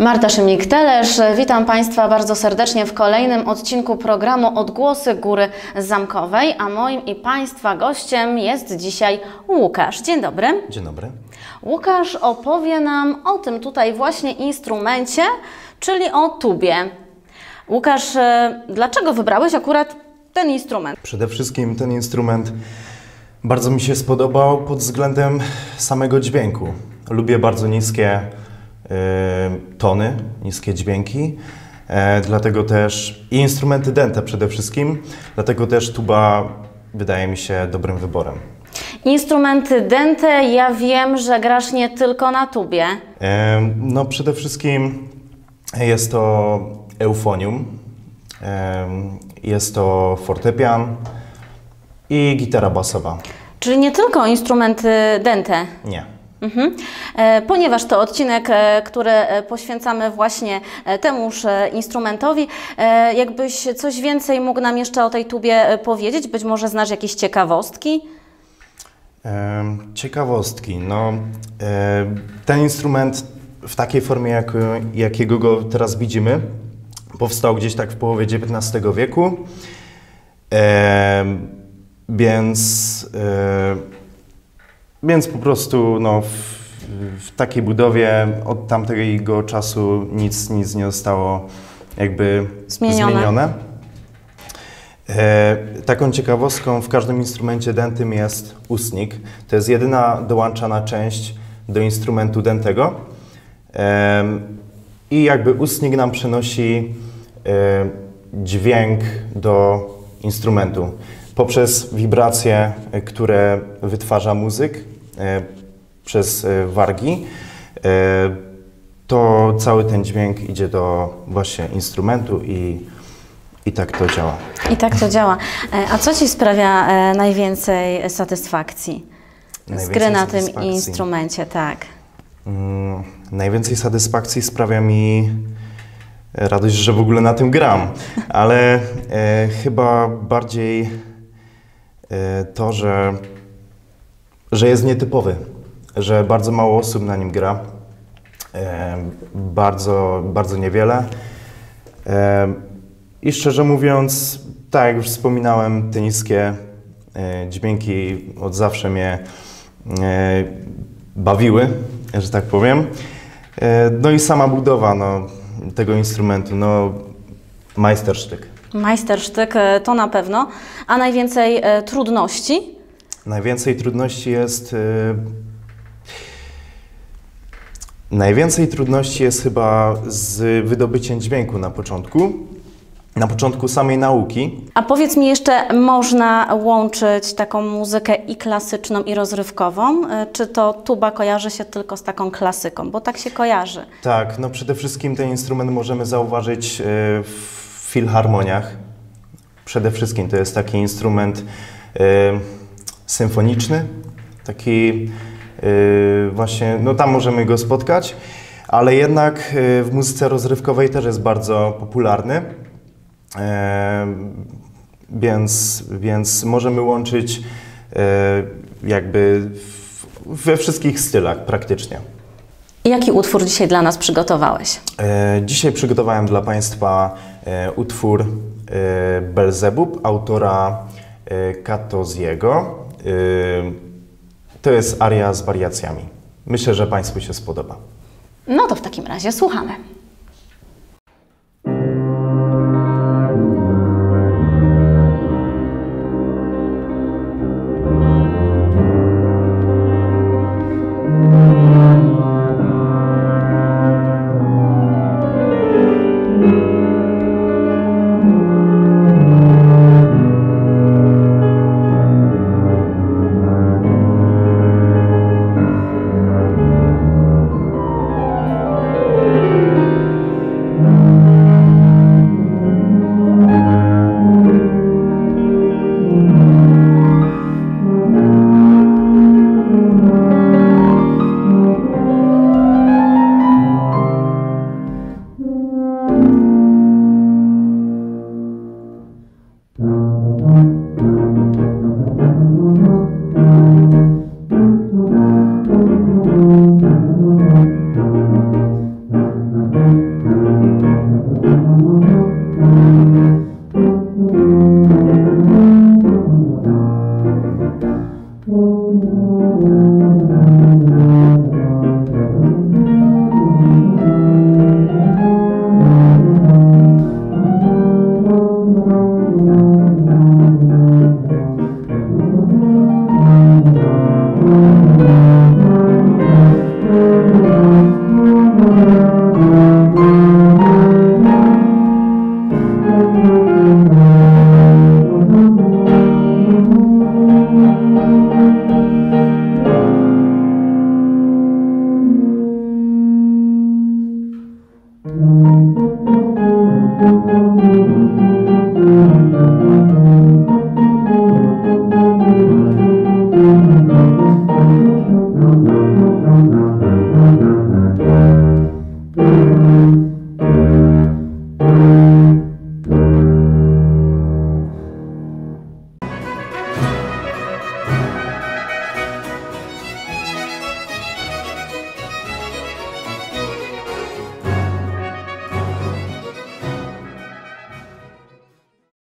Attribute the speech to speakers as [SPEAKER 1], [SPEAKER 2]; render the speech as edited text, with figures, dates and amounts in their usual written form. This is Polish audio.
[SPEAKER 1] Marta Szymik-Telesz, witam Państwa bardzo serdecznie w kolejnym odcinku programu Odgłosy Góry Zamkowej, a moim i Państwa gościem jest dzisiaj Łukasz. Dzień dobry.
[SPEAKER 2] Dzień dobry.
[SPEAKER 1] Łukasz opowie nam o tym tutaj właśnie instrumencie, czyli o tubie. Łukasz, dlaczego wybrałeś akurat ten instrument?
[SPEAKER 2] Przede wszystkim ten instrument bardzo mi się spodobał pod względem samego dźwięku. Lubię bardzo niskie tony, niskie dźwięki, dlatego też i instrumenty dęte przede wszystkim, dlatego też tuba wydaje mi się dobrym wyborem.
[SPEAKER 1] Instrumenty dęte, ja wiem, że grasz nie tylko na tubie.
[SPEAKER 2] No przede wszystkim jest to eufonium, jest to fortepian i gitara basowa.
[SPEAKER 1] Czyli nie tylko instrumenty dęte?
[SPEAKER 2] Nie.
[SPEAKER 1] Ponieważ to odcinek, który poświęcamy właśnie temuż instrumentowi, jakbyś coś więcej mógł nam jeszcze o tej tubie powiedzieć? Być może znasz jakieś ciekawostki?
[SPEAKER 2] Ciekawostki. No, ten instrument w takiej formie, jakiego go teraz widzimy, powstał gdzieś tak w połowie XIX wieku, więc po prostu no, w takiej budowie od tamtego czasu nic nie zostało jakby zmienione. Taką ciekawostką w każdym instrumencie dętym jest ustnik. To jest jedyna dołączana część do instrumentu dętego. I jakby ustnik nam przenosi dźwięk do instrumentu poprzez wibracje, które wytwarza muzyk przez wargi. To cały ten dźwięk idzie do właśnie instrumentu i tak to działa.
[SPEAKER 1] I tak to działa. A co Ci sprawia najwięcej satysfakcji z gry na tym instrumencie? Tak.
[SPEAKER 2] Najwięcej satysfakcji sprawia mi radość, że w ogóle na tym gram, ale chyba bardziej to, że jest nietypowy, że bardzo mało osób na nim gra, bardzo niewiele. I szczerze mówiąc, tak jak już wspominałem, te niskie dźwięki od zawsze mnie bawiły, że tak powiem. No i sama budowa tego instrumentu, majstersztyk.
[SPEAKER 1] Majstersztyk to na pewno. A najwięcej trudności? Najwięcej
[SPEAKER 2] trudności jest chyba z wydobyciem dźwięku na początku samej nauki.
[SPEAKER 1] A powiedz mi jeszcze, można łączyć taką muzykę i klasyczną, i rozrywkową? Czy to tuba kojarzy się tylko z taką klasyką? Bo tak się kojarzy.
[SPEAKER 2] Tak, no przede wszystkim ten instrument możemy zauważyć w filharmoniach. Przede wszystkim to jest taki instrument symfoniczny, taki właśnie, no tam możemy go spotkać, ale jednak w muzyce rozrywkowej też jest bardzo popularny. Więc możemy łączyć jakby we wszystkich stylach praktycznie.
[SPEAKER 1] Jaki utwór dzisiaj dla nas przygotowałeś?
[SPEAKER 2] Dzisiaj przygotowałem dla Państwa utwór Belzebub autora Katosiego. To jest aria z wariacjami. Myślę, że Państwu się spodoba.
[SPEAKER 1] No to w takim razie słuchamy.